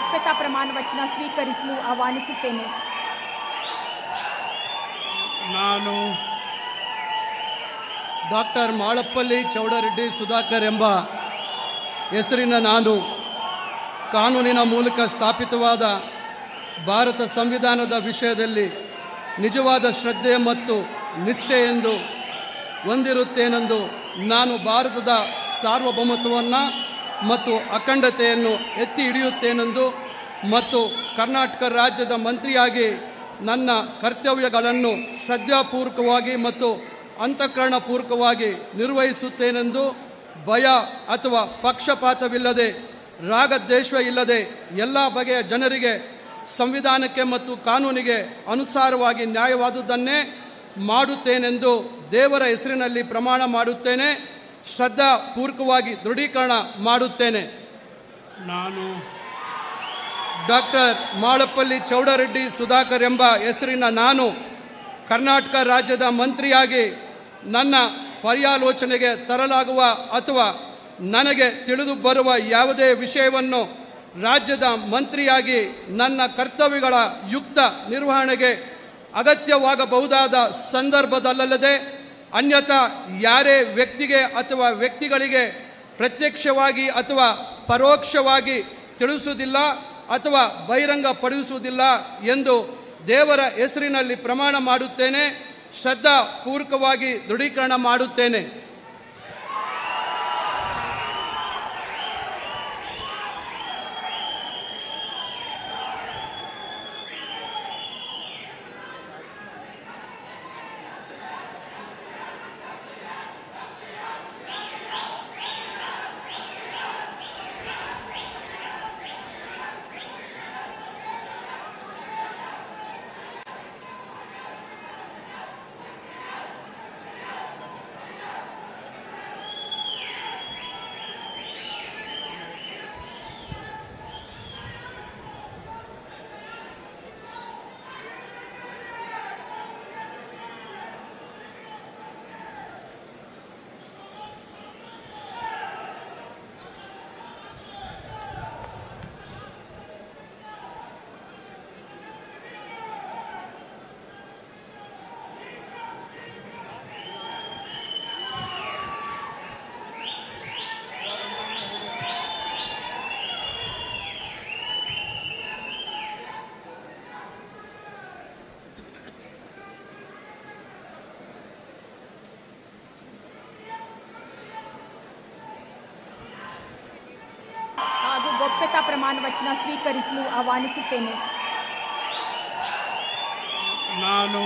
ಗೋಪ್ಯತಾ ಪ್ರಮಾಣ ವಚನ ಸ್ವೀಕರಿಸಲು ಆಹ್ವಾನಿಸುತ್ತೇನೆ. ನಾನು ಡಾಕ್ಟರ್ ಮಾಳಪ್ಪಲ್ಲಿ ಚೌಡರೆಡ್ಡಿ ಸುಧಾಕರ್ ಎಂಬ ಹೆಸರಿನ ನಾನು ಕಾನೂನಿನ ಮೂಲಕ ಸ್ಥಾಪಿತವಾದ ಭಾರತ ಸಂವಿಧಾನದ ವಿಷಯದಲ್ಲಿ ನಿಜವಾದ ಶ್ರದ್ಧೆ ಮತ್ತು ನಿಷ್ಠೆಯೆಂದು ಹೊಂದಿರುತ್ತೇನೆಂದು ನಾನು ಭಾರತದ ಸಾರ್ವಭೌಮತ್ವವನ್ನು ಮತ್ತು ಅಖಂಡತೆಯನ್ನು ಎತ್ತಿ ಹಿಡಿಯುತ್ತೇನೆಂದು ಮತ್ತು ಕರ್ನಾಟಕ ರಾಜ್ಯದ ಮಂತ್ರಿಯಾಗಿ ನನ್ನ ಕರ್ತವ್ಯಗಳನ್ನು ಶ್ರದ್ಧಾಪೂರ್ವಕವಾಗಿ ಮತ್ತು ಅಂತಃಕರಣಪೂರ್ವಕವಾಗಿ ನಿರ್ವಹಿಸುತ್ತೇನೆಂದು ಭಯ ಅಥವಾ ಪಕ್ಷಪಾತವಿಲ್ಲದೆ ರಾಗದ್ವೇಷವಿಲ್ಲದೆ ಎಲ್ಲ ಬಗೆಯ ಜನರಿಗೆ ಸಂವಿಧಾನಕ್ಕೆ ಮತ್ತು ಕಾನೂನಿಗೆ ಅನುಸಾರವಾಗಿ ನ್ಯಾಯವಾದುದನ್ನೇ ಮಾಡುತ್ತೇನೆಂದು ದೇವರ ಹೆಸರಿನಲ್ಲಿ ಪ್ರಮಾಣ ಮಾಡುತ್ತೇನೆ. ಶ್ರದ್ಧಾಪೂರ್ವಕವಾಗಿ ದೃಢೀಕರಣ ಮಾಡುತ್ತೇನೆ. ನಾನು ಡಾಕ್ಟರ್ ಮಾಳಪ್ಪಲ್ಲಿ ಚೌಡರೆಡ್ಡಿ ಸುಧಾಕರ್ ಎಂಬ ಹೆಸರಿನ ನಾನು ಕರ್ನಾಟಕ ರಾಜ್ಯದ ಮಂತ್ರಿಯಾಗಿ ನನ್ನ ಪರ್ಯಾಲೋಚನೆಗೆ ತರಲಾಗುವ ಅಥವಾ ನನಗೆ ತಿಳಿದು ಬರುವ ಯಾವುದೇ ವಿಷಯವನ್ನು ರಾಜ್ಯದ ಮಂತ್ರಿಯಾಗಿ ನನ್ನ ಕರ್ತವ್ಯಗಳ ಯುಕ್ತ ನಿರ್ವಹಣೆಗೆ ಅಗತ್ಯವಾಗಬಹುದಾದ ಸಂದರ್ಭದಲ್ಲದೆ ಅನ್ಯಥಾ ಯಾರೇ ವ್ಯಕ್ತಿಗೆ ಅಥವಾ ವ್ಯಕ್ತಿಗಳಿಗೆ ಪ್ರತ್ಯಕ್ಷವಾಗಿ ಅಥವಾ ಪರೋಕ್ಷವಾಗಿ ತಿಳಿಸುವುದಿಲ್ಲ ಅಥವಾ ಬಹಿರಂಗಪಡಿಸುವುದಿಲ್ಲ ಎಂದು ದೇವರ ಹೆಸರಿನಲ್ಲಿ ಪ್ರಮಾಣ ಮಾಡುತ್ತೇನೆ. ಶ್ರದ್ಧಾಪೂರ್ವಕವಾಗಿ ದೃಢೀಕರಣ ಮಾಡುತ್ತೇನೆ. ಗೋಪ್ಯತಾ ಪ್ರಮಾಣ ವಚನ ಸ್ವೀಕರಿಸಲು ಆಹ್ವಾನಿಸುತ್ತೇನೆ. ನಾನು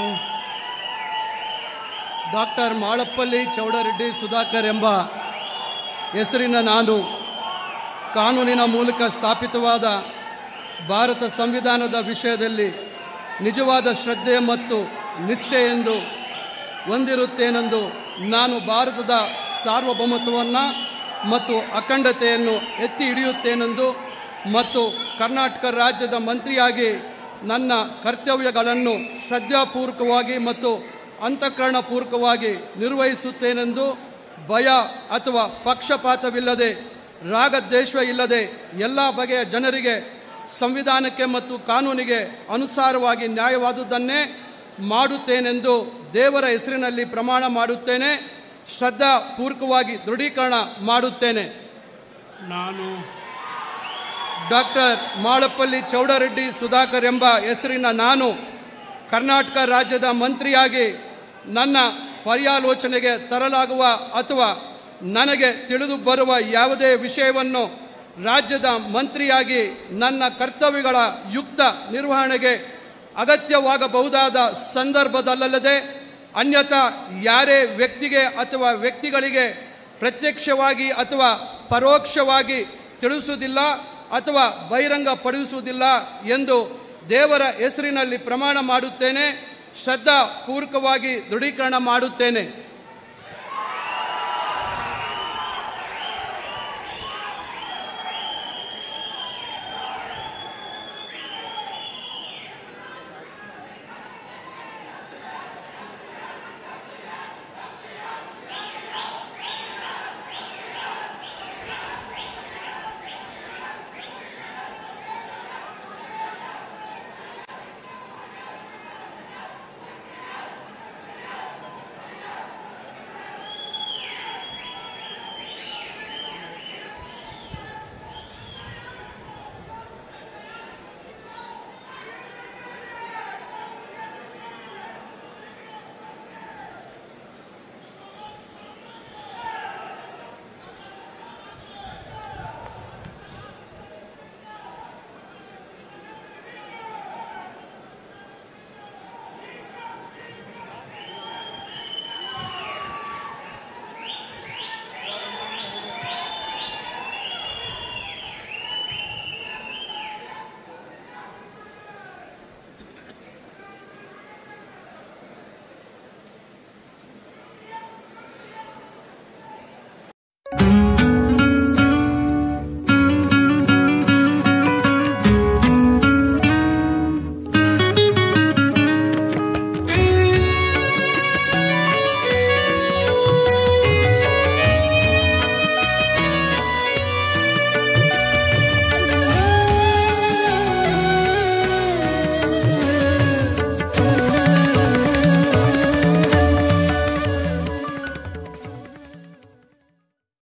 ಡಾಕ್ಟರ್ ಮಾಳಪ್ಪಲ್ಲಿ ಚೌಡರೆಡ್ಡಿ ಸುಧಾಕರ್ ಎಂಬ ಹೆಸರಿನ ನಾನು ಕಾನೂನಿನ ಮೂಲಕ ಸ್ಥಾಪಿತವಾದ ಭಾರತ ಸಂವಿಧಾನದ ವಿಷಯದಲ್ಲಿ ನಿಜವಾದ ಶ್ರದ್ಧೆ ಮತ್ತು ನಿಷ್ಠೆಯೆಂದು ಹೊಂದಿರುತ್ತೇನೆಂದು ನಾನು ಭಾರತದ ಸಾರ್ವಭೌಮತ್ವವನ್ನು ಮತ್ತು ಅಖಂಡತೆಯನ್ನು ಎತ್ತಿ ಹಿಡಿಯುತ್ತೇನೆಂದು ಮತ್ತು ಕರ್ನಾಟಕ ರಾಜ್ಯದ ಮಂತ್ರಿಯಾಗಿ ನನ್ನ ಕರ್ತವ್ಯಗಳನ್ನು ಶ್ರದ್ಧಾಪೂರ್ವಕವಾಗಿ ಮತ್ತು ಅಂತಃಕರಣಪೂರ್ವಕವಾಗಿ ನಿರ್ವಹಿಸುತ್ತೇನೆಂದು ಭಯ ಅಥವಾ ಪಕ್ಷಪಾತವಿಲ್ಲದೆ ರಾಗದ್ವೇಷವಿಲ್ಲದೆ ಎಲ್ಲ ಬಗೆಯ ಜನರಿಗೆ ಸಂವಿಧಾನಕ್ಕೆ ಮತ್ತು ಕಾನೂನಿಗೆ ಅನುಸಾರವಾಗಿ ನ್ಯಾಯವಾದುದನ್ನೇ ಮಾಡುತ್ತೇನೆಂದು ದೇವರ ಹೆಸರಿನಲ್ಲಿ ಪ್ರಮಾಣ ಮಾಡುತ್ತೇನೆ. ಶ್ರದ್ಧಾಪೂರ್ವಕವಾಗಿ ದೃಢೀಕರಣ ಮಾಡುತ್ತೇನೆ. ನಾನು ಡಾಕ್ಟರ್ ಮಾಳಪ್ಪಲ್ಲಿ ಚೌಡರೆಡ್ಡಿ ಸುಧಾಕರ್ ಎಂಬ ಹೆಸರಿನ ನಾನು ಕರ್ನಾಟಕ ರಾಜ್ಯದ ಮಂತ್ರಿಯಾಗಿ ನನ್ನ ಪರ್ಯಾಲೋಚನೆಗೆ ತರಲಾಗುವ ಅಥವಾ ನನಗೆ ತಿಳಿದು ಬರುವ ಯಾವುದೇ ವಿಷಯವನ್ನು ರಾಜ್ಯದ ಮಂತ್ರಿಯಾಗಿ ನನ್ನ ಕರ್ತವ್ಯಗಳ ಯುಕ್ತ ನಿರ್ವಹಣೆಗೆ ಅಗತ್ಯವಾಗಬಹುದಾದ ಸಂದರ್ಭದಲ್ಲದೆ ಅನ್ಯಥಾ ಯಾರೇ ವ್ಯಕ್ತಿಗೆ ಅಥವಾ ವ್ಯಕ್ತಿಗಳಿಗೆ ಪ್ರತ್ಯಕ್ಷವಾಗಿ ಅಥವಾ ಪರೋಕ್ಷವಾಗಿ ತಿಳಿಸುವುದಿಲ್ಲ ಅಥವಾ ಬಹಿರಂಗಪಡಿಸುವುದಿಲ್ಲ ಎಂದು ದೇವರ ಹೆಸರಿನಲ್ಲಿ ಪ್ರಮಾಣ ಮಾಡುತ್ತೇನೆ. ಶ್ರದ್ಧಾಪೂರ್ವಕವಾಗಿ ದೃಢೀಕರಣ ಮಾಡುತ್ತೇನೆ.